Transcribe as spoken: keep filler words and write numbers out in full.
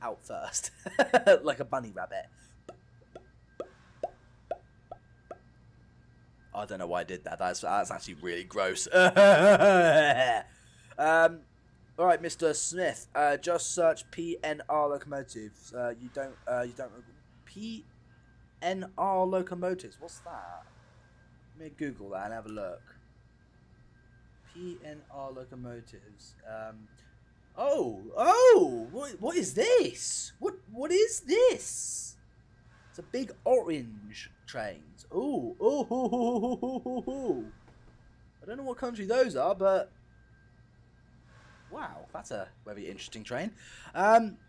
out first, like a bunny rabbit. I don't know why I did that. That's that's actually really gross. um, all right, Mister Smith. Uh, just search P N R locomotives. Uh, you don't. Uh, you don't. P N R locomotives. What's that? Let me Google that and have a look. P N R locomotives. Um. Oh. Oh. What? What is this? What? What is this? It's a big orange trains. Ooh, ooh, ooh, ooh, ooh, ooh, ooh. I don't know what country those are, but wow, that's a very interesting train. Um,